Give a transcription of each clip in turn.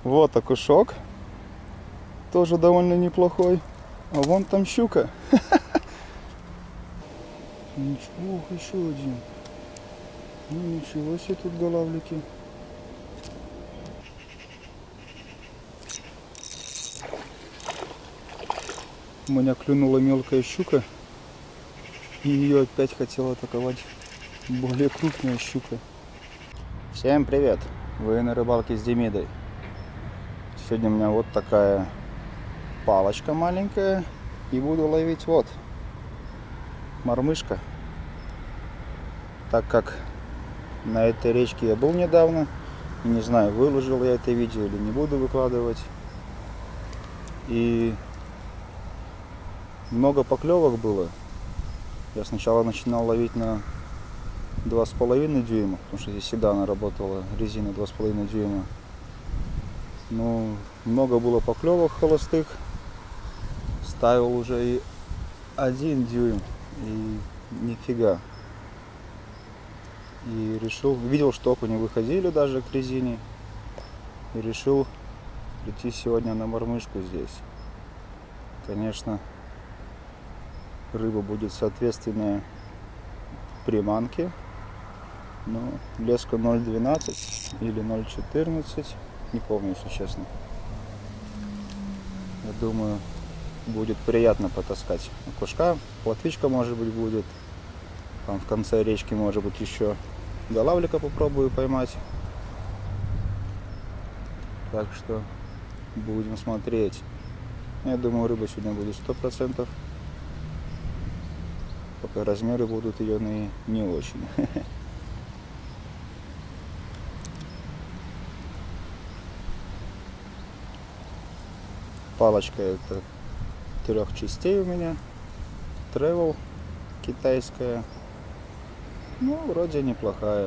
Вот окушок. Тоже довольно неплохой. А вон там щука. Ничего, еще один. Ну ничего себе тут голавлики. У меня клюнула мелкая щука. И ее опять хотела атаковать более крупная щука. Всем привет! Вы на рыбалке с Демидой. Сегодня у меня вот такая палочка маленькая. И буду ловить вот мормышка. Так как на этой речке я был недавно. И не знаю, выложил я это видео или не буду выкладывать. И много поклевок было. Я сначала начинал ловить на 2,5 дюйма, потому что здесь всегда она работала, резина 2,5 дюйма. Ну, много было поклевок холостых. Ставил уже и 1 дюйм, и нифига. И решил, видел, что окуни выходили даже к резине. И решил прийти сегодня на мормышку здесь. Конечно, рыба будет соответственная приманке. Но леска 0,12 или 0,14. Не помню, если честно. Я думаю, будет приятно потаскать окушка. Плотвичка, может быть, будет. Там в конце речки, может быть, еще голавлика попробую поймать. Так что будем смотреть. Я думаю, рыба сегодня будет 100%. Пока размеры будут ее не очень. Палочка это 3 частей у меня. Travel китайская. Ну, вроде неплохая.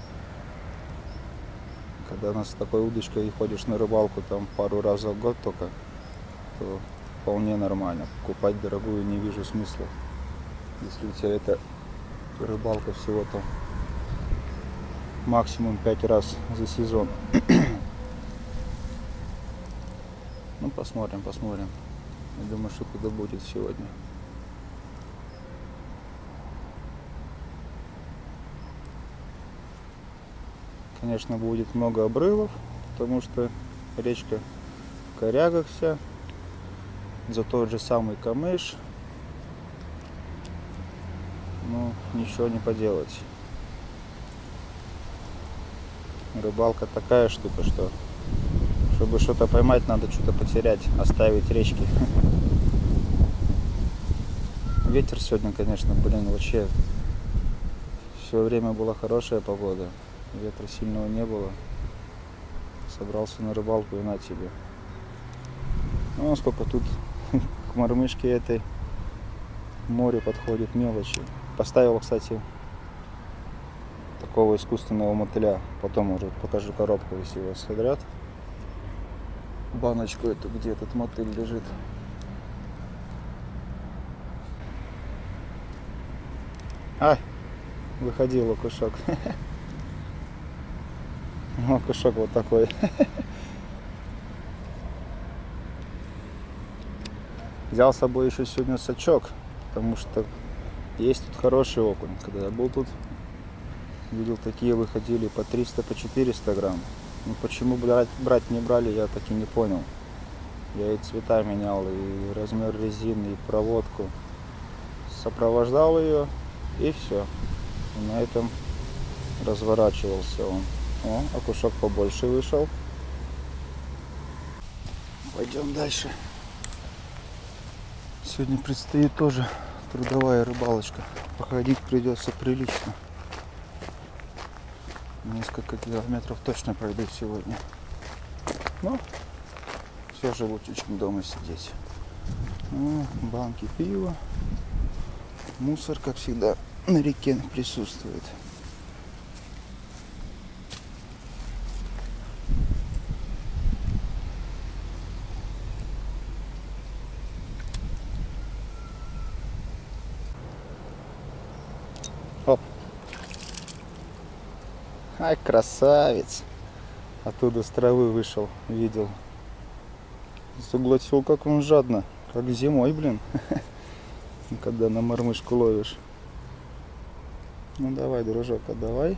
Когда у нас с такой удочкой ходишь на рыбалку там пару раз в год только, то вполне нормально. Покупать дорогую не вижу смысла. Если у тебя это рыбалка всего-то максимум 5 раз за сезон. Ну, посмотрим. Я думаю, что куда будет сегодня. Конечно, будет много обрывов, потому что речка в корягах вся. За тот же самый камыш. Ну, ничего не поделать. Рыбалка такая штука, что чтобы что-то поймать, надо что-то потерять, оставить речки. Ветер сегодня, конечно, вообще все время была хорошая погода. Ветра сильного не было. Собрался на рыбалку и на тебе. Ну, сколько тут к мормышке этой море подходит мелочи. Поставил, кстати, такого искусственного мотыля. Потом уже покажу коробку, если его содрят. Баночку эту, где этот мотыль лежит. Ай, выходил окушок. Окушок вот такой. Взял с собой еще сегодня сачок, потому что есть тут хороший окунь. Когда я был тут, видел, такие выходили по 300, по 400 грамм. Ну, почему брать не брали, я так и не понял. Я и цвета менял, и размер резины, и проводку. Сопровождал ее, и все. И на этом разворачивался он. О, окушок побольше вышел. Пойдем дальше. Сегодня предстоит тоже трудовая рыбалочка. Походить придется прилично. Несколько километров точно пройду сегодня. Но все же лучше, чем дома сидеть. Банки пива. Мусор, как всегда, на реке присутствует. Оп. Ай, красавец. Оттуда с травы вышел, видел. Заглотил, как он жадно. Как зимой, блин. Когда на мормышку ловишь. Ну давай, дружок, отдавай.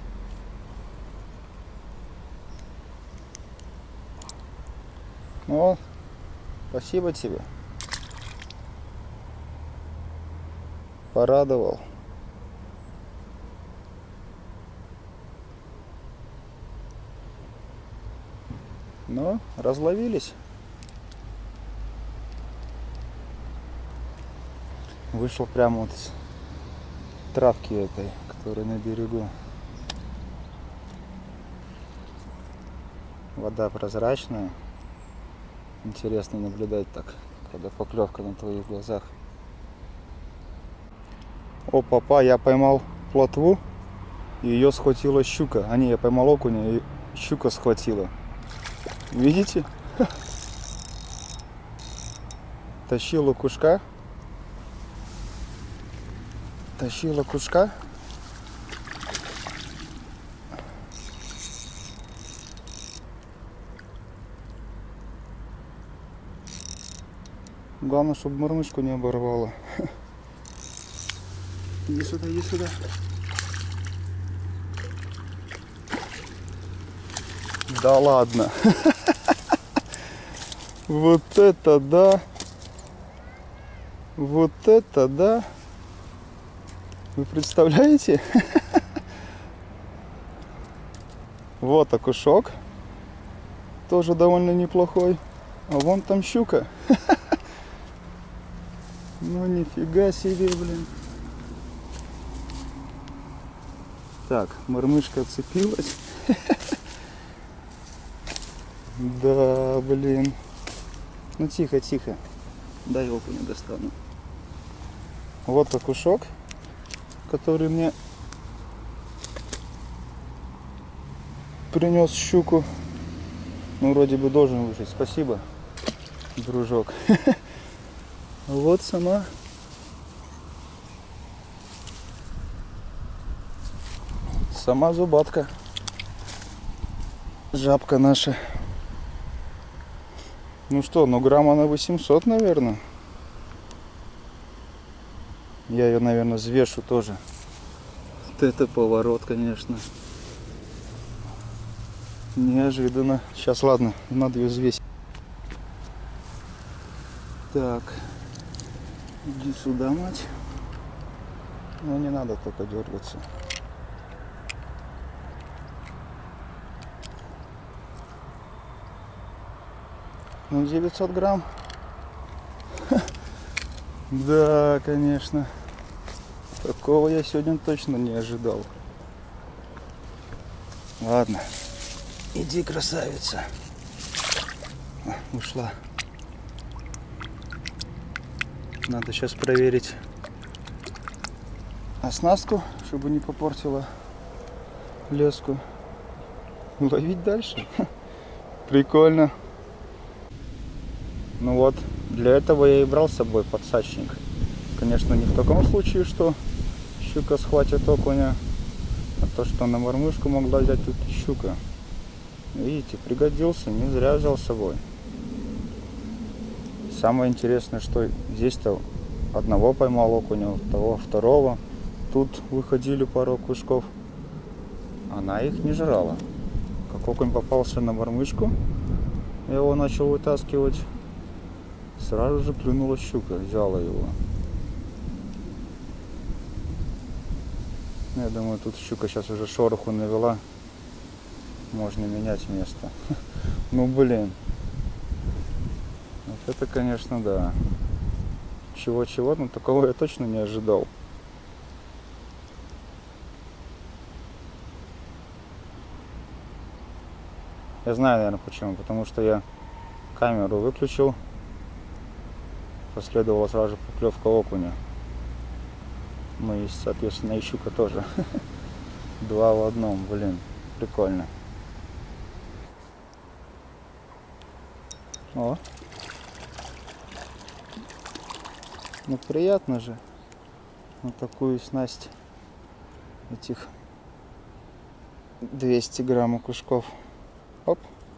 О, спасибо тебе. Порадовал. Ну, разловились. Вышел прямо вот с травки этой, которая на берегу. Вода прозрачная. Интересно наблюдать так, когда поклевка на твоих глазах. О, папа, я поймал плотву, и ее схватила щука. А не, я поймал окуня, и щука схватила. Видите? Тащила кушка. Тащила кушка. Главное, чтобы мормышку не оборвало. Иди сюда, иди сюда. Да ладно. Вот это да. Вот это да. Вы представляете? Вот окушок. Тоже довольно неплохой. А вон там щука. Ну нифига себе, блин. Так, мормышка отцепилась. Да, блин. Ну тихо, тихо. Дай окуня достану. Вот окушок, который мне принес щуку. Ну, вроде бы должен выжить. Спасибо, дружок. Вот сама зубатка. Жабка наша. Ну что, ну грамма на 800, наверное. Я ее, наверное, взвешу тоже. Вот это поворот, конечно. Неожиданно. Сейчас, ладно, надо ее взвесить. Так. Иди сюда, мать. Ну, не надо только дергаться. Ну, 900 грамм. Да, конечно. Такого я сегодня точно не ожидал. Ладно. Иди, красавица. Ушла. Надо сейчас проверить оснастку, чтобы не попортила леску. Ловить дальше. Прикольно. Ну вот, для этого я и брал с собой подсачник. Конечно, не в таком случае, что щука схватит окуня, а то, что на мормышку могла взять тут щука. Видите, пригодился, не зря взял с собой. Самое интересное, что здесь-то одного поймал окуня, того второго. Тут выходили пару окушков. Она их не жрала. Как окунь попался на мормышку, я его начал вытаскивать. Сразу же клюнула щука, взяла его. Я думаю, тут щука сейчас уже шороху навела. Можно менять место. Ну блин. Вот это, конечно, да. Чего-чего, но такого я точно не ожидал. Я знаю, наверное, почему. Потому что я камеру выключил. Последовала сразу же поклевка окуня. Ну и, соответственно, и щука тоже. Два в одном, блин. Прикольно. О. Ну приятно же. На такую снасть этих 200 грамм окушков. Оп.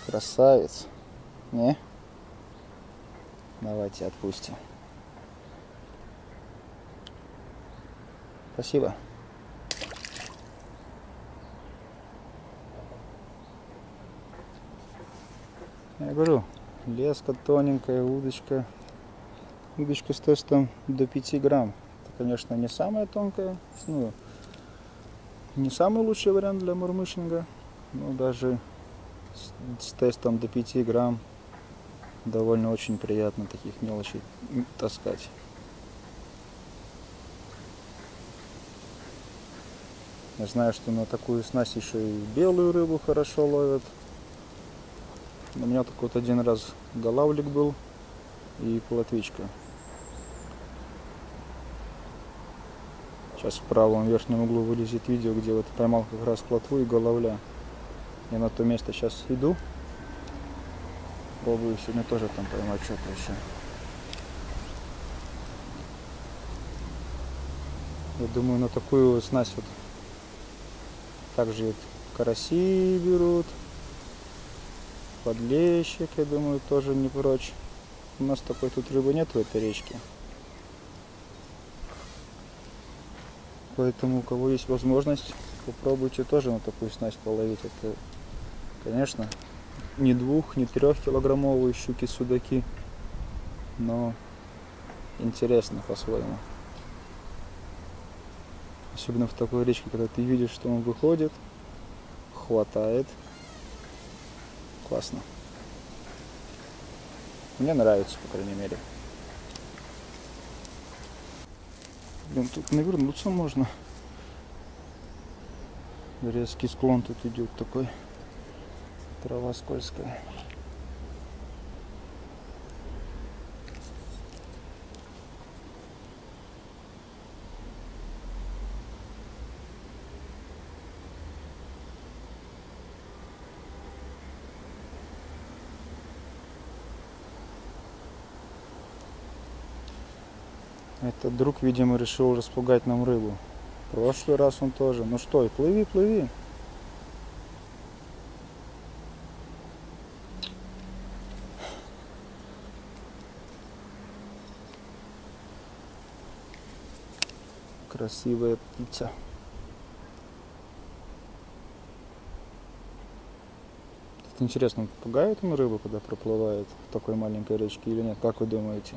Красавец. Не? Давайте отпустим. Спасибо. Я говорю, леска тоненькая, удочка. Удочка с тестом до 5 грамм. Это, конечно, не самая тонкая, ну, не самый лучший вариант для мурмышинга, но даже с тестом до 5 грамм довольно очень приятно таких мелочей таскать. Я знаю, что на такую снасть еще и белую рыбу хорошо ловят. У меня так вот один раз голавлик был и плотвичка. Сейчас в правом верхнем углу вылезет видео, где вот поймал как раз плотву и голавля. Я на то место сейчас иду. Пробую сегодня тоже там поймать что-то еще. Я думаю, на такую снасть вот также вот караси берут. Подлещик, я думаю, тоже не прочь. У нас такой тут рыбы нет в этой речке. Поэтому у кого есть возможность, попробуйте тоже на такую снасть половить. Это, конечно, не 2, не 3-килограммовые щуки, судаки, но интересно по-своему. Особенно в такой речке, когда ты видишь, что он выходит, хватает. Классно. Мне нравится, по крайней мере. Блин, тут навернуться можно. Резкий склон тут идет такой. Трава скользкая. Этот друг, видимо, решил распугать нам рыбу. В прошлый раз он тоже. Ну что, плыви, плыви. Красивая птица. Это интересно, пугает он рыбу, когда проплывает в такой маленькой речке или нет? Как вы думаете?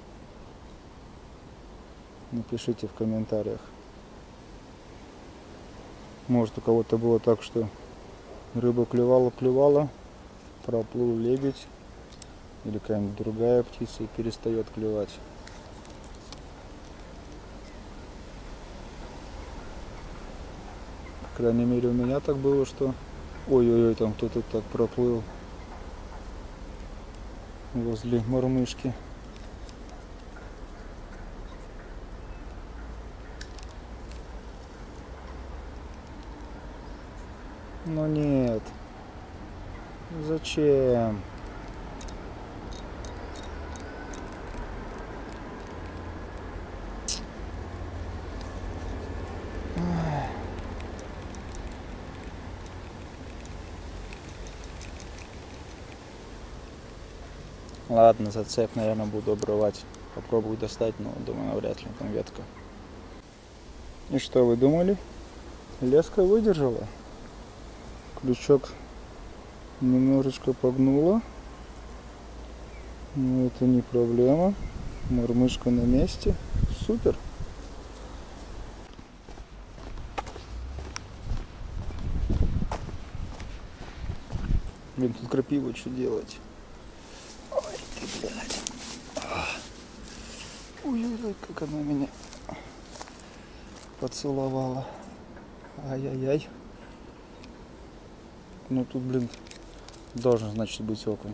Напишите в комментариях. Может, у кого-то было так, что рыба клевала, проплыл лебедь или какая-нибудь другая птица и перестает клевать. По крайней мере, у меня так было, что ой-ой-ой, там кто-то так проплыл возле мормышки. Но нет. Зачем? Ладно, зацеп, наверное, буду обрывать. Попробую достать, но думаю, навряд ли там ветка. И что вы думали? Леска выдержала. Крючок немножечко погнуло. Но это не проблема. Мормышка на месте. Супер. Блин, тут крапива, что делать? Ой, ты, блядь. Ой-ой-ой, как она меня поцеловала. Ай-яй-яй. Ну тут, блин, должен, значит, быть окунь.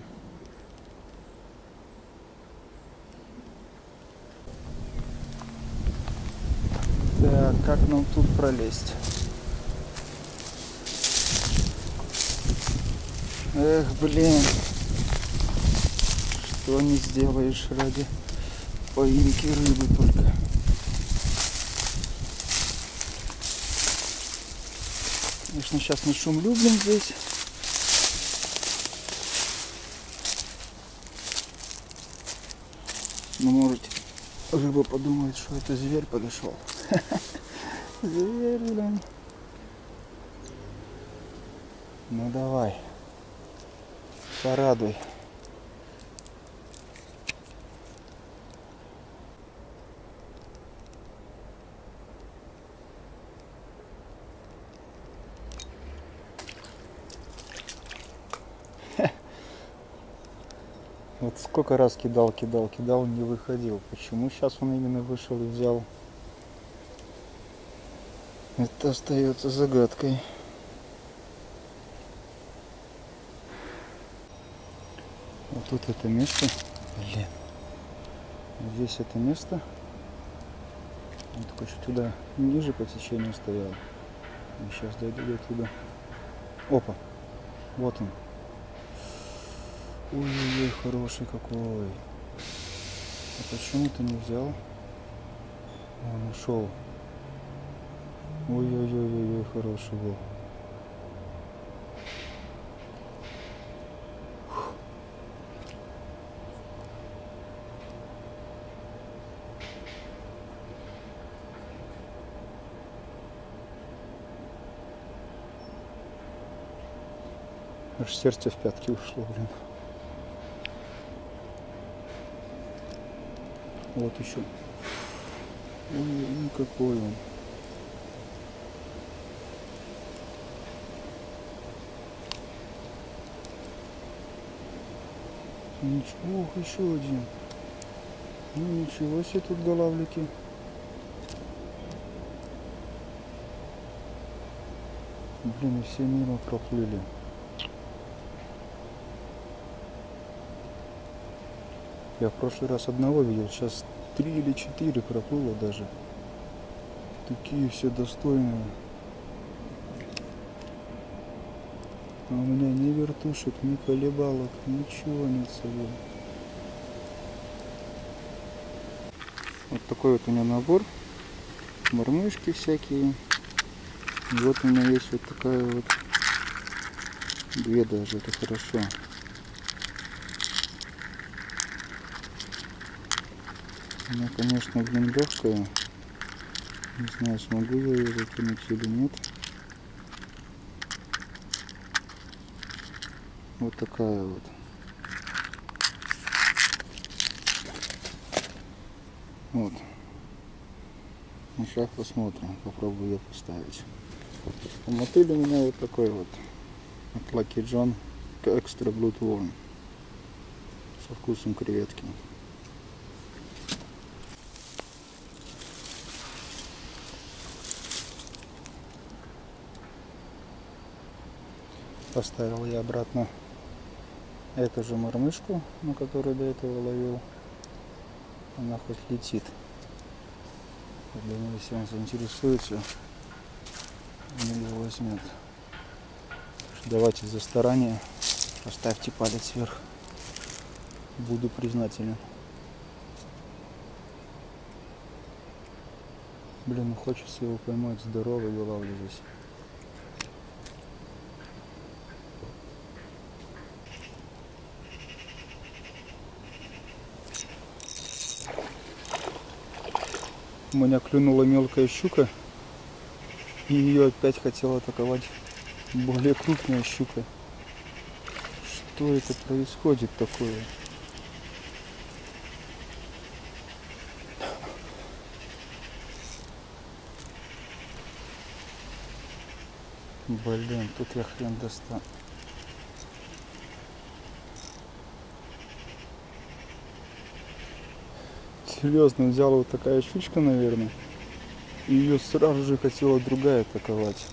Так, как нам тут пролезть? Эх, блин. Что не сделаешь ради поимки рыбы только. Конечно, сейчас не шумлю, блин, здесь. рыба подумает, что это зверь подошел. Зверь, блин. Ну давай. Порадуй. Вот сколько раз кидал, не выходил. Почему сейчас он именно вышел и взял? Это остается загадкой. Вот тут это место. Блин. Здесь это место. Он только чуть туда ниже по течению стоял. И сейчас дойду до туда. Опа. Вот он. Ой-ой-ой, хороший какой. А почему ты не взял? Он ушел. Ой-ой-ой-ой, хороший был. Аж сердце в пятки ушло, блин. Вот еще. Ой, ну какой он. Ничего, ох, еще один. Ну ничего себе тут голавлики. Блин, и все мимо проплыли. Я в прошлый раз одного видел, сейчас 3 или 4 проплыло даже. Такие все достойные. А у меня ни вертушек, ни колебалок, ничего нет с собой. Вот такой вот у меня набор. Мормышки всякие. И вот у меня есть вот такая вот. 2 даже, это хорошо. Она, конечно, блин, легкая. Не знаю, смогу я ее закинуть или нет. Вот такая вот. Вот. Ну, сейчас посмотрим. Попробую ее поставить. Мотыль у меня вот такой вот. От Lucky John Extra Blood Worm. Со вкусом креветки. Поставил я обратно эту же мормышку, на которую до этого ловил. Она хоть летит. Я думаю, если он заинтересуется, он его возьмет. Давайте за старание поставьте палец вверх. Буду признателен. Блин, ну хочется его поймать. Здоровый голавль здесь. У меня клюнула мелкая щука, и ее опять хотела атаковать более крупная щука. Что это происходит такое? Блин, тут я хрен достану. Серьезно, взяла вот такая щучка, наверное, и ее сразу же хотела другая атаковать.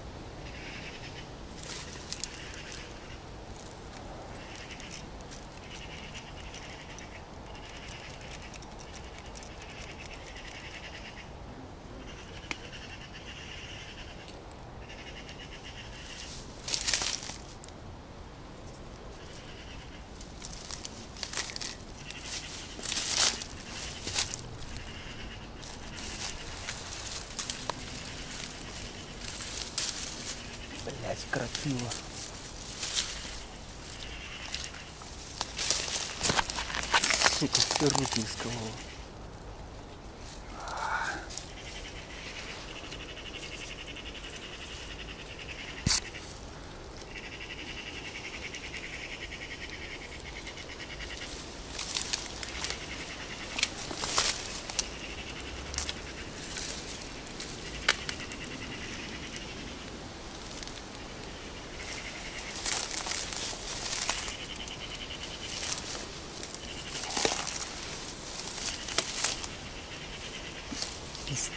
Блять, крапива. Сука, все руки исколола.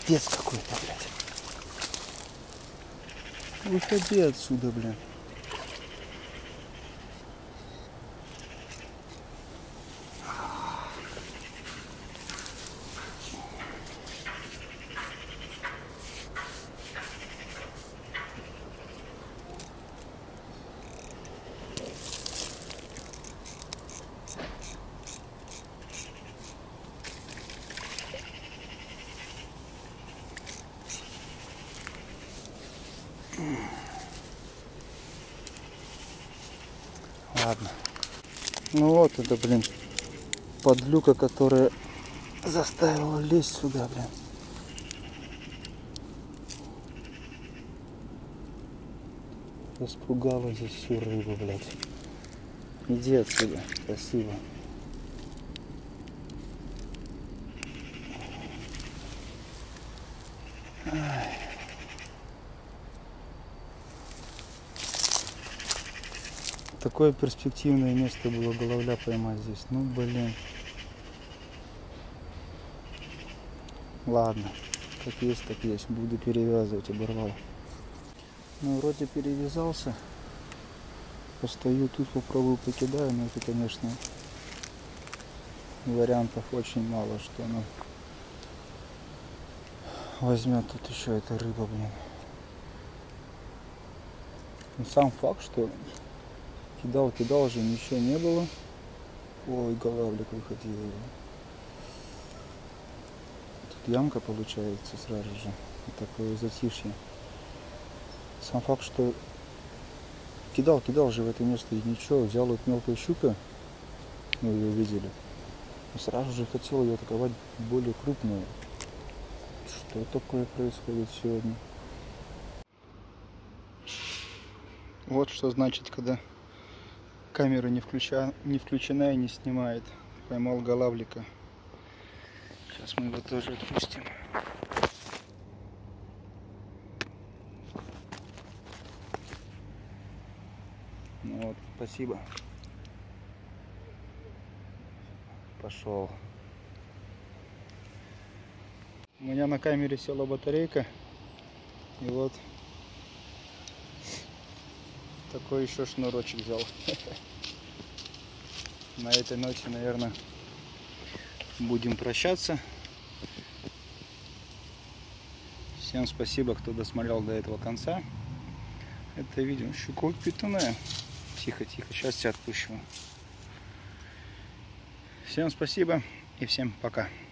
Пиздец какой-то, блядь. Выходи отсюда, блин. Ладно. Ну вот это, блин, подлюка, которая заставила лезть сюда, блин. Распугалась за всю рыбу, блядь. Иди отсюда. Спасибо. Ай. Такое перспективное место было головля поймать здесь. Ну, блин. Ладно. Как есть, так есть. Буду перевязывать, оборвал. Ну, вроде перевязался. Постою тут, попробую покидаю, но это, конечно, вариантов очень мало, что она возьмет тут еще эта рыба, блин. Но сам факт, что кидал же, ничего не было. Ой, голавлик выходил. Тут ямка получается сразу же. Вот такое затишье. Сам факт, что кидал же в это место и ничего. Взял вот мелкую щука. Мы ее видели. И сразу же хотел ее атаковать более крупную. Что такое происходит сегодня? Вот что значит, когда камера не включена и не снимает. Поймал голавлика. Сейчас мы его тоже отпустим. Ну вот, спасибо. Пошел. У меня на камере села батарейка. И вот такой еще шнурочек взял. На этой ноте, наверное, будем прощаться. Всем спасибо, кто досмотрел до этого конца. Это видео щука упитанная. Тихо, сейчас тебя отпущу. Всем спасибо и всем пока.